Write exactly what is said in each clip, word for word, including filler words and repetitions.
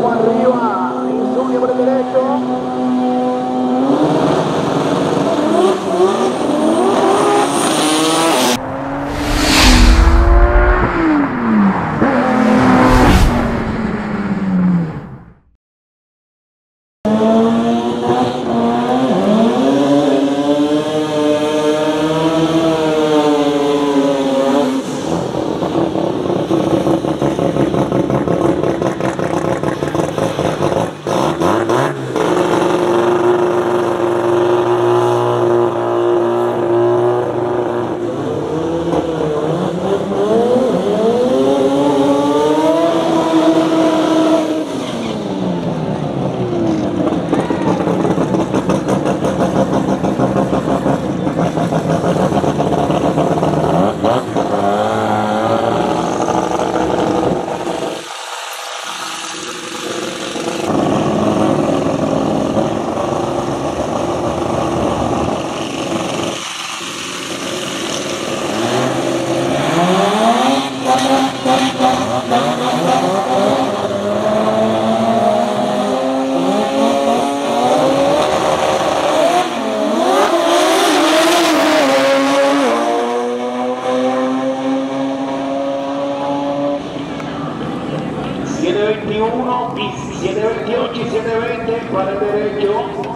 vamos arriba, Insomnio por el derecho. siete veintiuno, siete veintiocho y siete veinte para el derecho.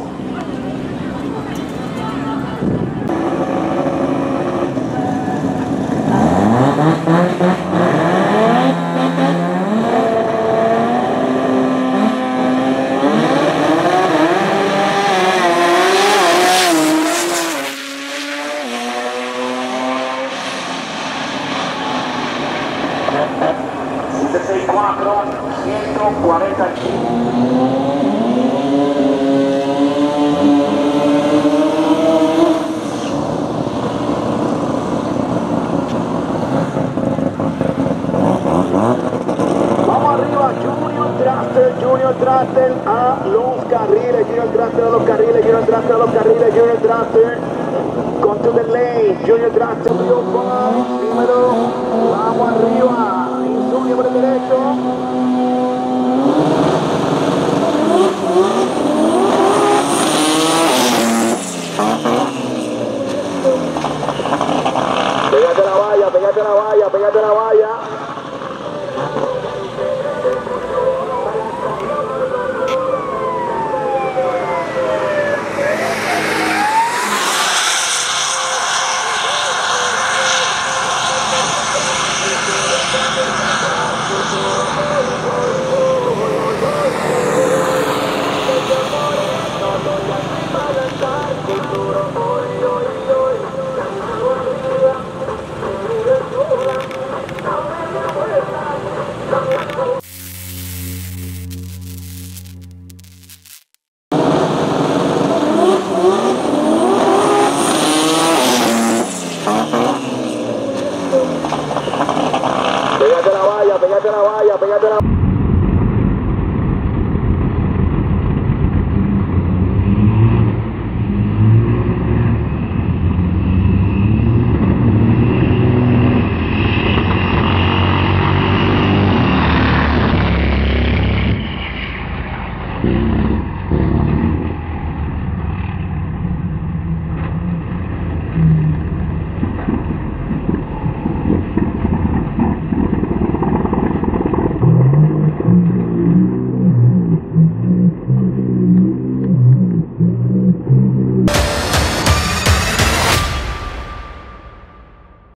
setenta y cuatro, ciento cuarenta y cinco. Vamos arriba, Junior Draster, Junior Draster a los carriles, Junior Draster a los carriles, Junior Draster a los carriles, Junior Draster. Come to the lane, Junior Draster, primero, vamos arriba, Insomnio por el derecho.